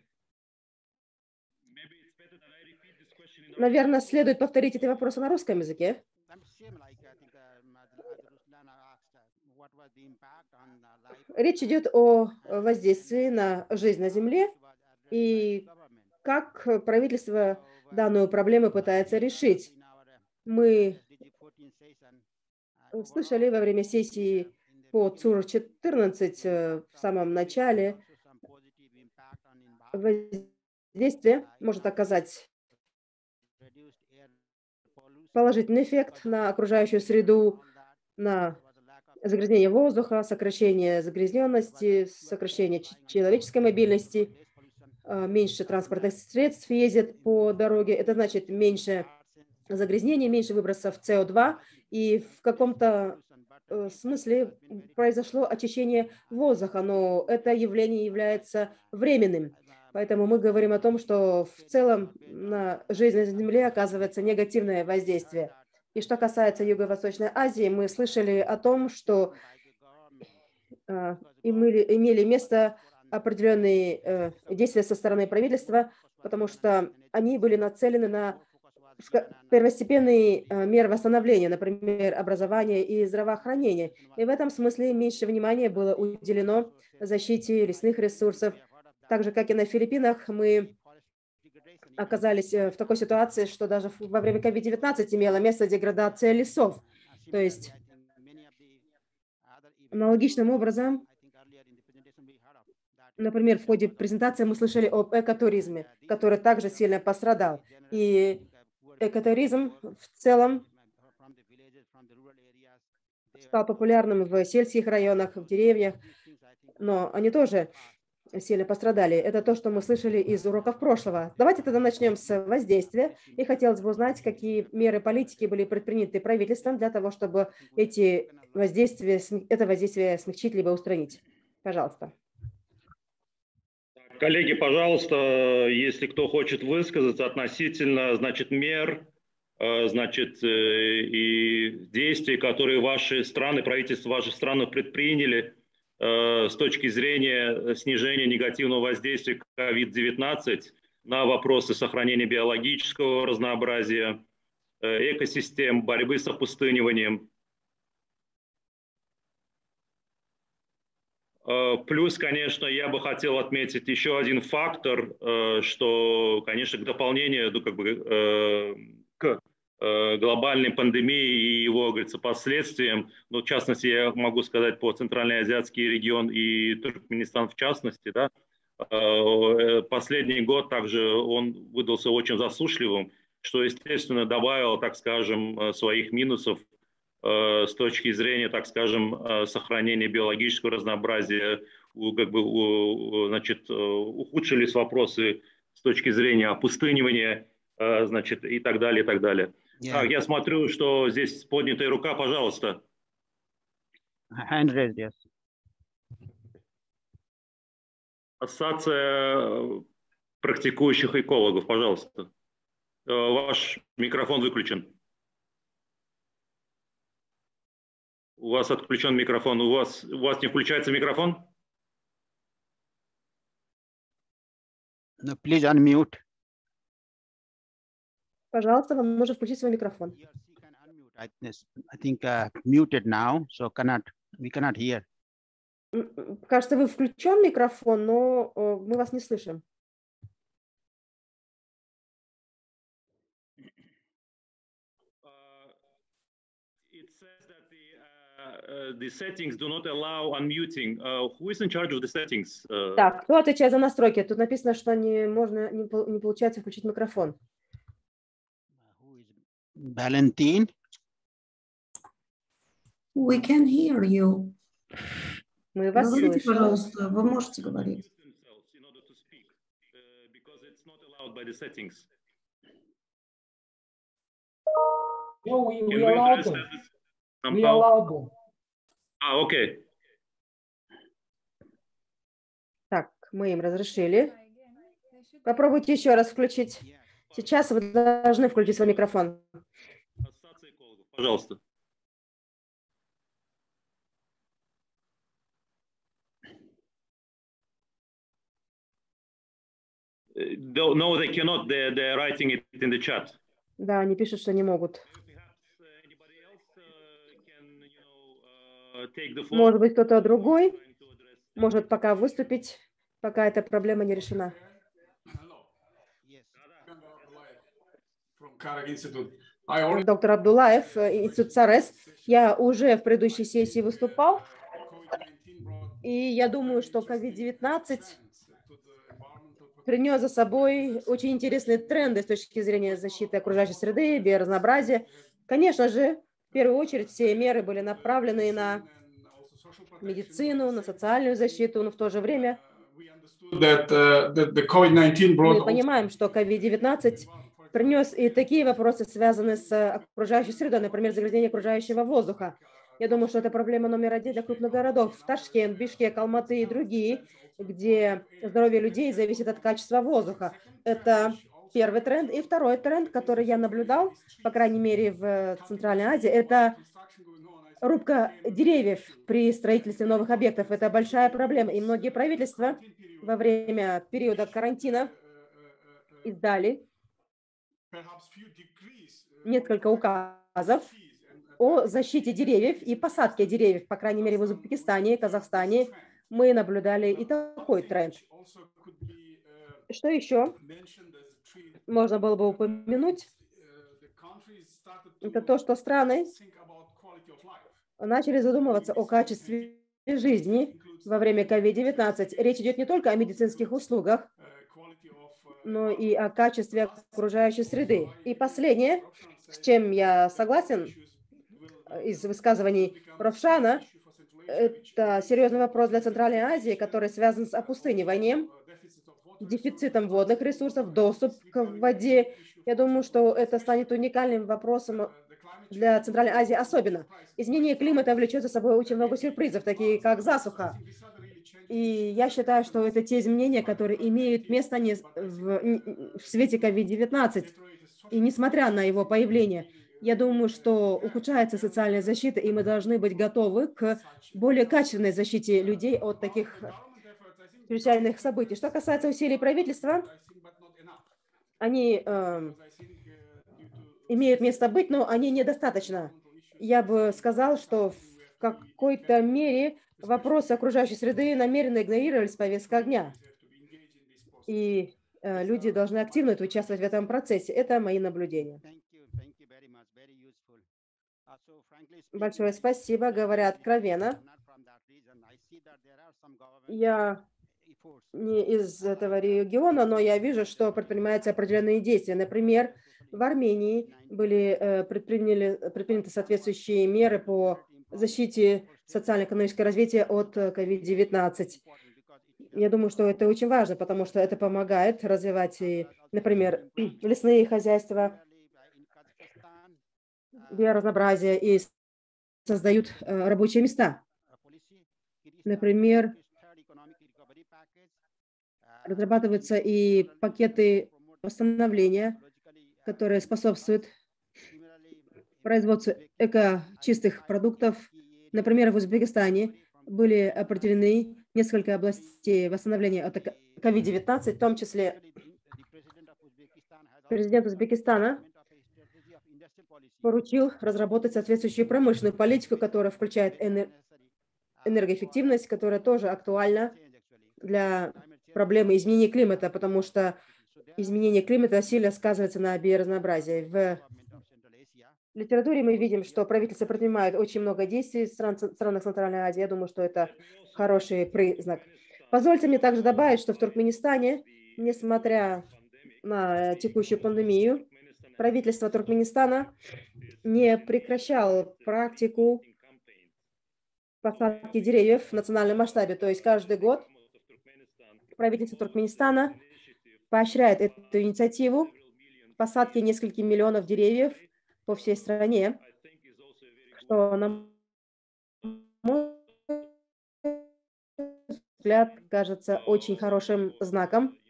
Наверное, следует повторить эти вопросы на русском языке. Речь идет о воздействии на жизнь на Земле и как правительство данную проблему пытается решить. Мы слышали во время сессии по ЦУР-14 в самом начале, воздействие может оказать положительный эффект на окружающую среду, на загрязнение воздуха, сокращение загрязненности, сокращение человеческой мобильности, меньше транспортных средств ездит по дороге. Это значит меньше загрязнений, меньше выбросов СО2, и в каком-то смысле произошло очищение воздуха, но это явление является временным. Поэтому мы говорим о том, что в целом на жизнь на Земле оказывается негативное воздействие. И что касается Юго-Восточной Азии, мы слышали о том, что имели место определенные действия со стороны правительства, потому что они были нацелены на первостепенные меры восстановления, например, образование и здравоохранение. И в этом смысле меньше внимания было уделено защите лесных ресурсов. Так же, как и на Филиппинах, мы оказались в такой ситуации, что даже во время COVID-19 имела место деградация лесов. То есть аналогичным образом, например, в ходе презентации мы слышали об экотуризме, который также сильно пострадал. И экотуризм в целом стал популярным в сельских районах, в деревнях, но они тоже сильно пострадали. Это то, что мы слышали из уроков прошлого. Давайте тогда начнем с воздействия. И хотелось бы узнать, какие меры политики были предприняты правительством для того, чтобы это воздействие смягчить либо устранить. Пожалуйста. Коллеги, пожалуйста, если кто хочет высказаться относительно, значит, мер, значит, и действий, которые ваши страны, правительства ваших стран предприняли с точки зрения снижения негативного воздействия COVID-19 на вопросы сохранения биологического разнообразия, экосистем, борьбы с опустыниванием. Плюс, конечно, я бы хотел отметить еще один фактор, что, конечно, к дополнению, к глобальной пандемии и его, говорится, последствиям, ну, в частности, я могу сказать по Центральноазиатский регион и Туркменистан в частности, да, последний год также он выдался очень засушливым, что, естественно, добавило, так скажем, своих минусов с точки зрения, так скажем, сохранения биологического разнообразия, значит, ухудшились вопросы с точки зрения опустынивания, значит, и так далее, и так далее. Так, я смотрю, что здесь поднятая рука, пожалуйста. Hand raised, yes. Ассоциация практикующих экологов, пожалуйста. Ваш микрофон выключен. У вас отключен микрофон. У вас не включается микрофон? No, please unmute. Пожалуйста, вам нужно включить свой микрофон. I think muted now, so we cannot hear. Кажется, вы включен микрофон, но мы вас не слышим. It says that the settings do not allow unmuting. Who is in charge of the settings? Так, кто отвечает за настройки? Тут написано, что не получается включить микрофон. Valentin? We can hear you. Мы вас Говорите, слышим. пожалуйста, вы можете говорить. Because it's not allowed by the settings. No, we Can we allowed address them. that We somehow? allowed them. Okay. Так, мы им разрешили. Попробуйте еще раз включить. Сейчас вы должны включить свой микрофон. Ассоциация экологов, пожалуйста. No, they cannot. They're writing it in the chat. Да, они пишут, что не могут. Perhaps anybody else can, Может быть, кто-то другой может пока выступить, пока эта проблема не решена. Доктор Абдулаев, Институт ЦАРЭС. Я уже в предыдущей сессии выступал, и я думаю, что COVID-19 принес за собой очень интересные тренды с точки зрения защиты окружающей среды, биоразнообразия. Конечно же, в первую очередь все меры были направлены на медицину, на социальную защиту, но в то же время мы понимаем, что COVID-19 принес и такие вопросы, связанные с окружающей средой, например, загрязнение окружающего воздуха. Я думаю, что это проблема номер один для крупных городов. Ташкент, Бишкек, Алматы и другие, где здоровье людей зависит от качества воздуха. Это первый тренд. И второй тренд, который я наблюдал, по крайней мере, в Центральной Азии, это рубка деревьев при строительстве новых объектов. Это большая проблема. И многие правительства во время периода карантина издали несколько указов о защите деревьев и посадке деревьев. По крайней мере, в Узбекистане, Казахстане мы наблюдали и такой тренд. Что еще можно было бы упомянуть? Это то, что страны начали задумываться о качестве жизни во время COVID-19. Речь идет не только о медицинских услугах, но и о качестве окружающей среды. И последнее, с чем я согласен из высказываний Ровшана, это серьезный вопрос для Центральной Азии, который связан с опустыниванием, дефицитом водных ресурсов, доступ к воде. Я думаю, что это станет уникальным вопросом для Центральной Азии особенно. Изменение климата влечет за собой очень много сюрпризов, такие как засуха. И я считаю, что это те изменения, которые имеют место в свете COVID-19. И несмотря на его появление, я думаю, что ухудшается социальная защита, и мы должны быть готовы к более качественной защите людей от таких чрезвычайных событий. Что касается усилий правительства, они имеют место быть, но они недостаточно. Я бы сказал, что в какой-то мере вопросы окружающей среды намеренно игнорировались с повестки дня. И люди должны активно участвовать в этом процессе. Это мои наблюдения. Большое спасибо, говоря откровенно. Я не из этого региона, но я вижу, что предпринимаются определенные действия. Например, в Армении были предприняты соответствующие меры по защите социально-экономического развития от COVID-19. Я думаю, что это очень важно, потому что это помогает развивать, например, лесные хозяйства, биоразнообразие и создают рабочие места. Например, разрабатываются и пакеты восстановления, которые способствуют производству эко-чистых продуктов. Например, в Узбекистане были определены несколько областей восстановления от COVID-19, в том числе президент Узбекистана поручил разработать соответствующую промышленную политику, которая включает энергоэффективность, которая тоже актуальна для проблемы изменения климата, потому что изменение климата сильно сказывается на биоразнообразии. В литературе мы видим, что правительство предпринимает очень много действий в странах Центральной Азии. Я думаю, что это хороший признак. Позвольте мне также добавить, что в Туркменистане, несмотря на текущую пандемию, правительство Туркменистана не прекращало практику посадки деревьев в национальном масштабе. То есть каждый год правительство Туркменистана поощряет эту инициативу посадки нескольких миллионов деревьев по всей стране, что, на мой взгляд, кажется очень хорошим знаком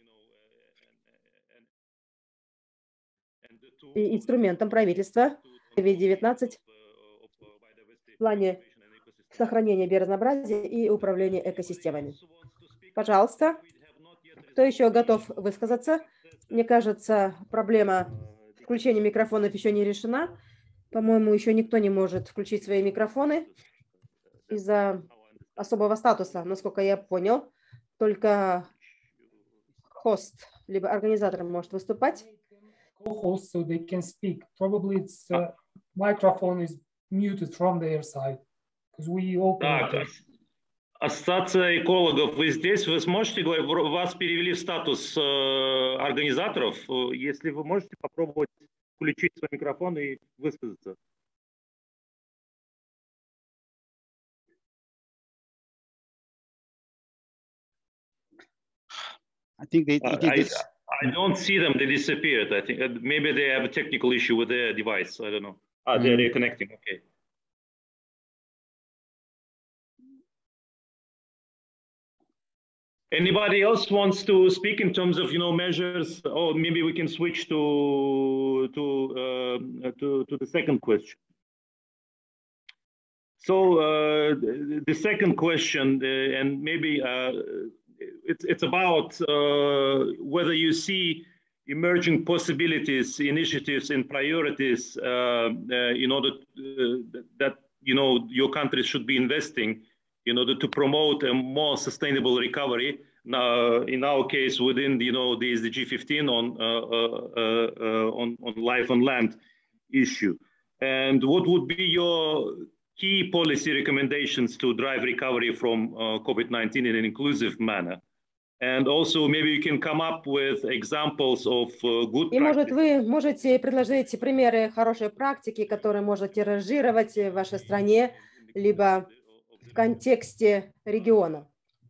и инструментом правительства COVID-19 в плане сохранения биоразнообразия и управления экосистемами. Пожалуйста, кто еще готов высказаться? Мне кажется, проблема включения микрофонов еще не решена. По-моему, еще никто не может включить свои микрофоны. из-за особого статуса, насколько я понял, только хост, либо организатор может выступать. Co-host, so they can speak. Probably its microphone is muted from their side because we Так, open it. Ассоциация экологов, вы здесь? Вы сможете говорить? Вас перевели в статус организаторов. Если вы можете попробовать включить свой микрофон и высказаться. I think they I don't see them. They disappeared. I think maybe they have a technical issue with their device. I don't know. They're reconnecting. Okay. Anybody else wants to speak in terms of measures? Or maybe we can switch to the second question. So the second question, and maybe it's about whether you see emerging possibilities, initiatives, and priorities in order that your country should be investing in order to promote a more sustainable recovery. Now, in our case, within the SDG 15 on life on land issue, and what would be your key policy recommendations to drive recovery from COVID-19 in an inclusive manner? And also, maybe you can come up with examples of good И, может, practice. вы можете предложить примеры хорошей практики, которые можно тиражировать в вашей стране, либо в контексте региона.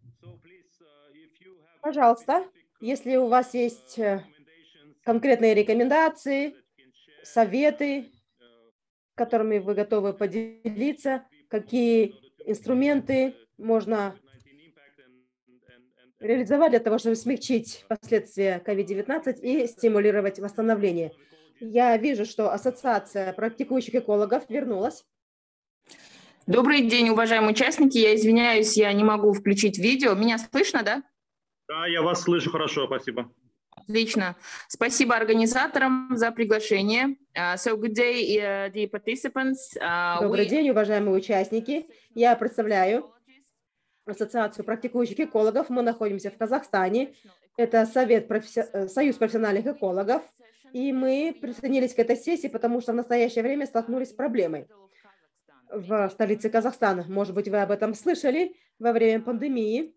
Пожалуйста, если у вас есть конкретные рекомендации, советы, которыми вы готовы поделиться, какие инструменты можно реализовать для того, чтобы смягчить последствия COVID-19 и стимулировать восстановление. Я вижу, что Ассоциация практикующих экологов вернулась. Добрый день, уважаемые участники. Я извиняюсь, я не могу включить видео. Меня слышно, да? Да, я вас слышу хорошо, спасибо. Отлично. Спасибо организаторам за приглашение. So good day, dear participants. Добрый день, уважаемые участники. Я представляю Ассоциацию практикующих экологов. Мы находимся в Казахстане. Это Союз профессиональных экологов. И мы присоединились к этой сессии, потому что в настоящее время столкнулись с проблемой в столице Казахстана. Может быть, вы об этом слышали во время пандемии.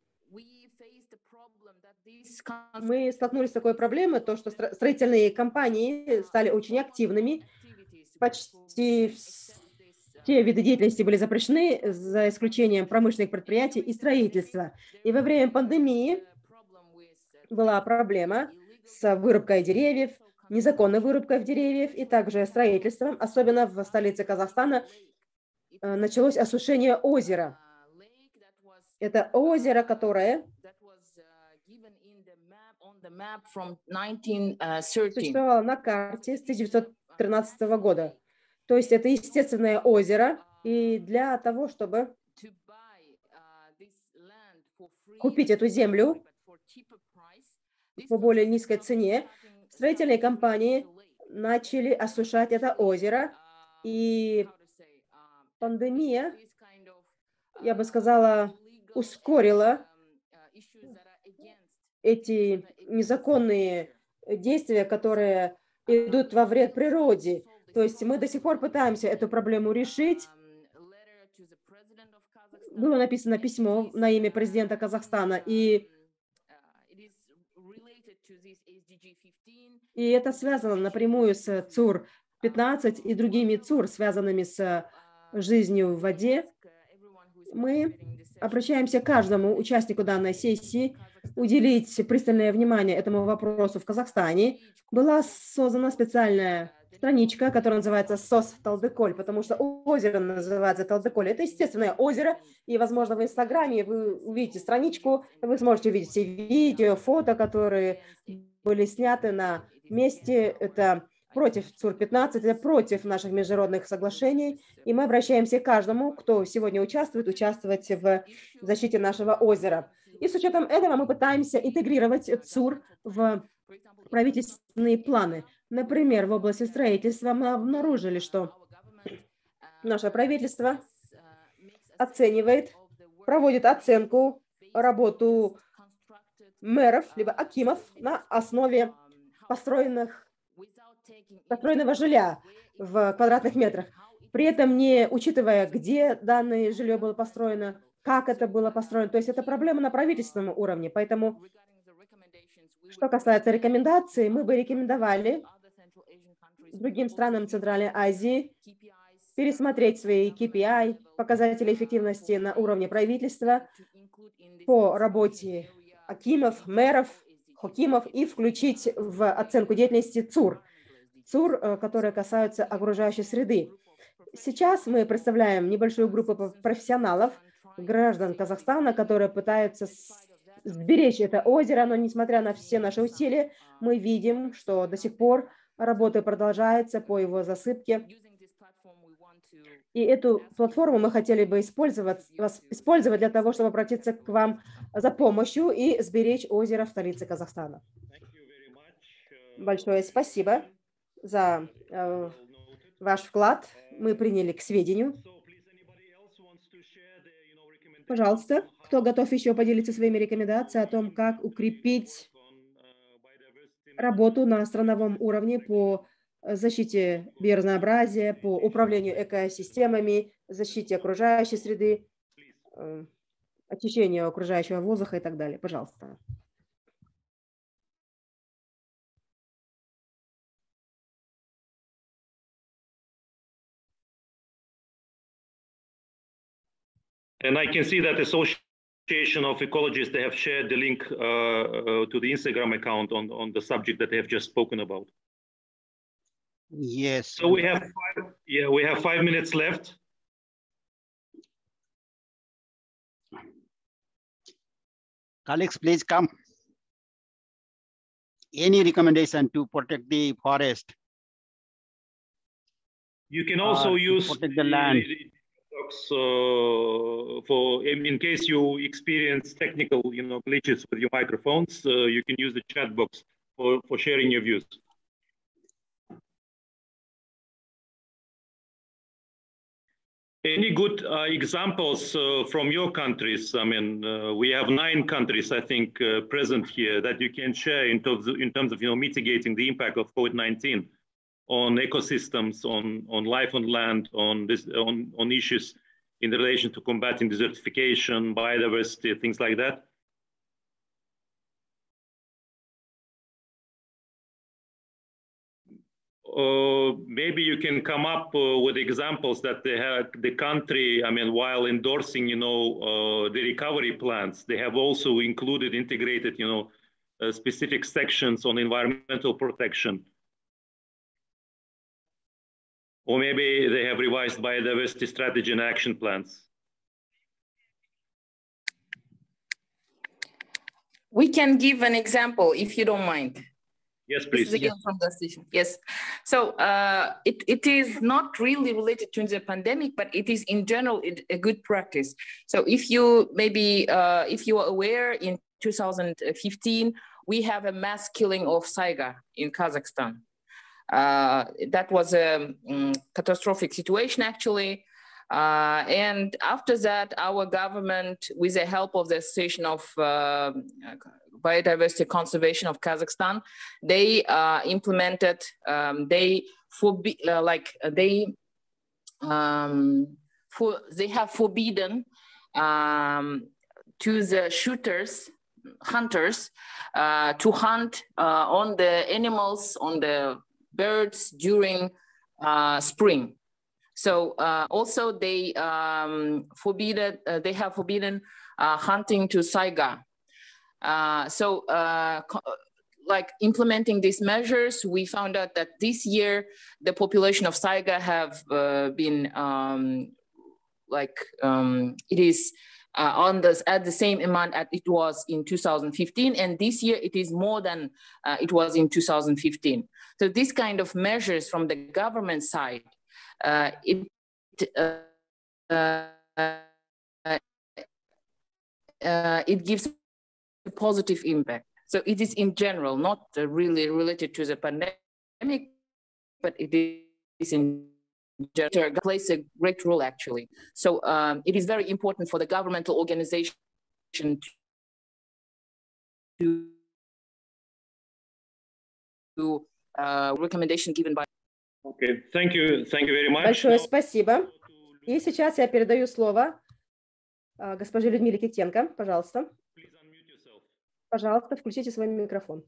Мы столкнулись с такой проблемой, то, что строительные компании стали очень активными. Почти все виды деятельности были запрещены, за исключением промышленных предприятий и строительства. И во время пандемии была проблема с вырубкой деревьев, незаконной вырубкой деревьев и также строительством. Особенно в столице Казахстана началось осушение озера. Это озеро, которое существовало на карте с 1913 года. То есть это естественное озеро, и для того, чтобы купить эту землю по более низкой цене, строительные компании начали осушать это озеро, и пандемия, я бы сказала, ускорила эти незаконные действия, которые идут во вред природе. То есть мы до сих пор пытаемся эту проблему решить. Было написано письмо на имя президента Казахстана, и это связано напрямую с ЦУР-15 и другими ЦУР, связанными с жизнью в воде. Мы обращаемся к каждому участнику данной сессии уделить пристальное внимание этому вопросу в Казахстане. Была создана специальная страничка, которая называется СОС Талдыколь, потому что озеро называется Талдыколь. Это естественное озеро, и, возможно, в Инстаграме вы увидите страничку, вы сможете увидеть все видео, фото, которые были сняты на месте. Это против ЦУР-15, это против наших международных соглашений, и мы обращаемся к каждому, кто сегодня участвовать в защите нашего озера. И с учетом этого мы пытаемся интегрировать ЦУР в правительственные планы. Например, в области строительства мы обнаружили, что наше правительство оценивает, проводит оценку работу мэров, либо акимов на основе построенного жилья в квадратных метрах, при этом не учитывая, где данное жилье было построено, как это было построено. То есть это проблема на правительственном уровне. Поэтому, что касается рекомендаций, мы бы рекомендовали другим странам Центральной Азии пересмотреть свои KPI, показатели эффективности на уровне правительства по работе акимов, мэров, хокимов и включить в оценку деятельности ЦУР, которые касаются окружающей среды. Сейчас мы представляем небольшую группу профессионалов, граждан Казахстана, которые пытаются сберечь это озеро, но несмотря на все наши усилия, мы видим, что до сих пор работа продолжается по его засыпке. И эту платформу мы хотели бы использовать для того, чтобы обратиться к вам за помощью и сберечь озеро в столице Казахстана. Большое спасибо за ваш вклад. Мы приняли к сведению. Пожалуйста, кто готов еще поделиться своими рекомендациями о том, как укрепить работу на страновом уровне по защите биоразнообразия, по управлению экосистемами, защите окружающей среды, очищению окружающего воздуха и так далее. Пожалуйста. And I can see that the Association of Ecologists, they have shared the link to the Instagram account on the subject that they have just spoken about. Yes. So we have 5 minutes left. Colleagues, please come. Any recommendation to protect the forest? You can also use protect the land. For in case you experience technical, glitches with your microphones, you can use the chat box for sharing your views. Any good examples from your countries? I mean, we have 9 countries, I think, present here that you can share in terms of mitigating the impact of COVID-19 on ecosystems, on life on land, on issues in relation to combating desertification, biodiversity, things like that. Maybe you can come up with examples that the country, I mean, while endorsing, the recovery plans, they have also integrated, specific sections on environmental protection. Or maybe they have revised biodiversity strategy and action plans. We can give an example if you don't mind. Yes, please. This is again from the station. Yes. So it is not really related to the pandemic, but it is in general a good practice. So if you if you are aware, in 2015, we have a mass killing of saiga in Kazakhstan. That was a catastrophic situation, actually. And after that, our government, with the help of the Association of Biodiversity Conservation of Kazakhstan, they implemented, they have forbidden to the hunters to hunt on the animals, on the birds during spring. So also they have forbidden hunting to saiga. Like implementing these measures, we found out that this year the population of saiga have been it is at the same amount as it was in 2015, and this year it is more than it was in 2015. So this kind of measures from the government side, it gives a positive impact. So it is in general, not really related to the pandemic, but it is in plays a great role actually. So it is very important for the governmental organization to recommendation given by. Okay, thank you very much. Большое спасибо. И сейчас я передаю слово госпоже Людмиле Киктенко. Пожалуйста. Пожалуйста, включите свой микрофон.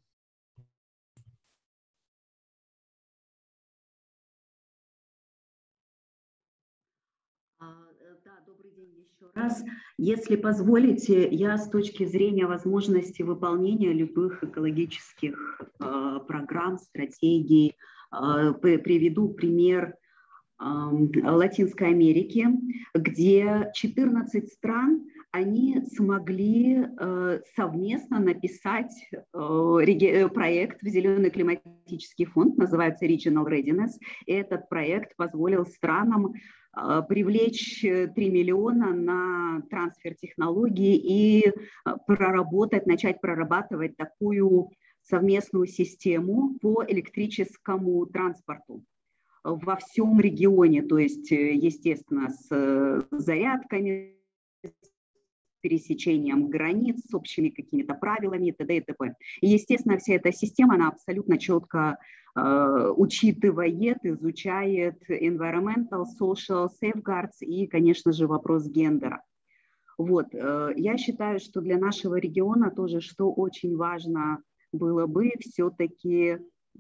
Да, добрый день еще раз. Если позволите, я с точки зрения возможности выполнения любых экологических программ, стратегий, приведу пример Латинской Америки, где 14 стран, они смогли совместно написать проект в Зеленый климатический фонд, называется Regional Readiness. И этот проект позволил странам привлечь 3 миллиона на трансфер технологий и начать прорабатывать такую совместную систему по электрическому транспорту во всем регионе, то есть, естественно, с зарядками, с пересечением границ, с общими какими-то правилами, т.д. и т.п. И, естественно, вся эта система, она абсолютно четко учитывает, изучает environmental, social safeguards и, конечно же, вопрос гендера. Вот. Я считаю, что для нашего региона тоже, что очень важно было бы все-таки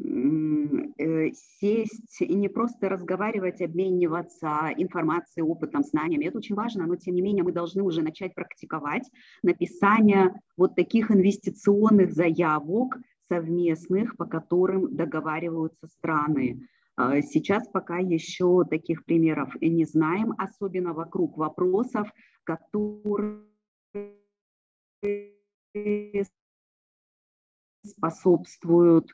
сесть и не просто разговаривать, обмениваться информацией, опытом, знаниями. Это очень важно, но тем не менее мы должны уже начать практиковать написание вот таких инвестиционных заявок совместных, по которым договариваются страны. Сейчас пока еще таких примеров и не знаем, особенно вокруг вопросов, которые способствуют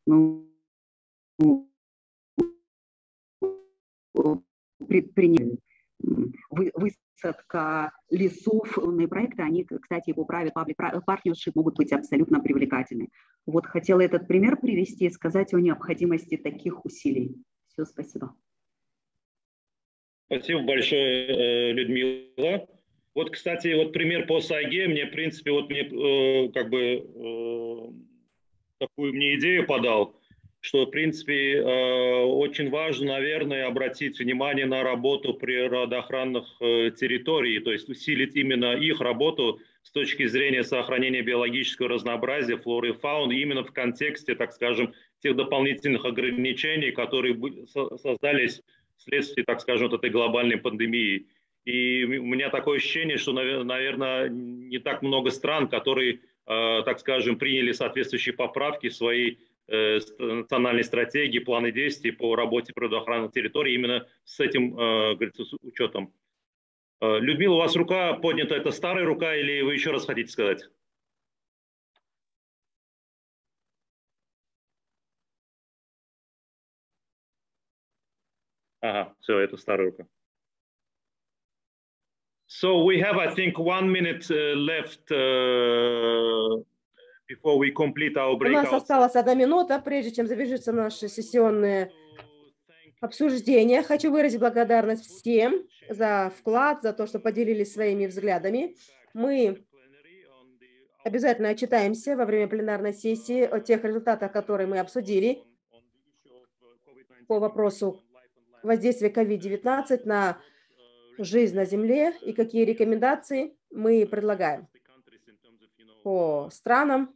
высадка лесов, проекты, они, кстати, по private-public partnership могут быть абсолютно привлекательны. Вот хотела этот пример привести и сказать о необходимости таких усилий. Все, спасибо. Спасибо большое, Людмила. Вот, кстати, вот пример по Сайге мне, в принципе, вот мне как бы такую мне идею подал, что, в принципе, очень важно, наверное, обратить внимание на работу природоохранных территорий, то есть усилить именно их работу с точки зрения сохранения биологического разнообразия, флоры и фауны, именно в контексте, так скажем, тех дополнительных ограничений, которые создались вследствие, так скажем, вот этой глобальной пандемии. И у меня такое ощущение, что, наверное, не так много стран, которые, так скажем, приняли соответствующие поправки в своей национальной стратегии, планы действий по работе природоохранных территорий именно с этим, говорится, с учетом. Людмила, у вас рука поднята, это старая рука или вы еще раз хотите сказать? Ага, все, это старая рука. So we have, I think, 1 minute left before we complete our breakout. У нас осталась 1 минута, прежде чем завершится наше сессионное обсуждение. Хочу выразить благодарность всем за вклад, за то, что поделились своими взглядами. Мы обязательно отчитаемся во время пленарной сессии о тех результатах, которые мы обсудили по вопросу воздействия COVID-19 на жизнь на Земле и какие рекомендации мы предлагаем по странам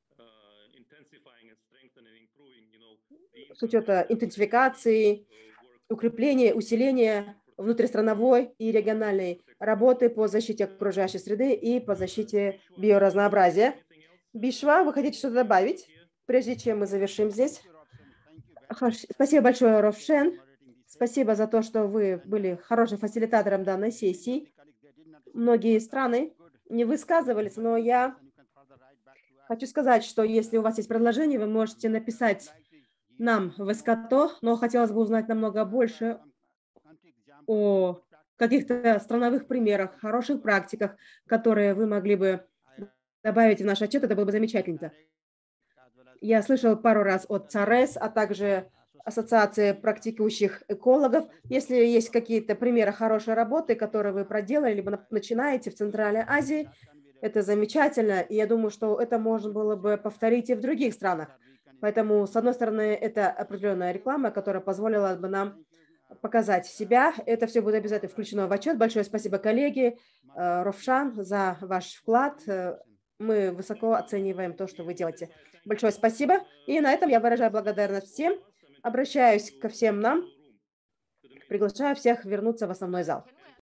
с учетом интенсификации, укрепления, усиления внутристрановой и региональной работы по защите окружающей среды и по защите биоразнообразия. Бишва, вы хотите что-то добавить, прежде чем мы завершим здесь? Спасибо большое, Ровшен. Спасибо за то, что вы были хорошим фасилитатором данной сессии. Многие страны не высказывались, но я хочу сказать, что если у вас есть предложение, вы можете написать нам в СКТО, но хотелось бы узнать намного больше о каких-то страновых примерах, хороших практиках, которые вы могли бы добавить в наш отчет. Это было бы замечательно. Я слышал пару раз от ЦАРЕС, а также Ассоциации практикующих экологов. Если есть какие-то примеры хорошей работы, которые вы проделали, либо начинаете в Центральной Азии, это замечательно, и я думаю, что это можно было бы повторить и в других странах. Поэтому, с одной стороны, это определенная реклама, которая позволила бы нам показать себя. Это все будет обязательно включено в отчет. Большое спасибо, коллеги, Ровшан, за ваш вклад. Мы высоко оцениваем то, что вы делаете. Большое спасибо. И на этом я выражаю благодарность всем. Обращаюсь ко всем нам. Приглашаю всех вернуться в основной зал.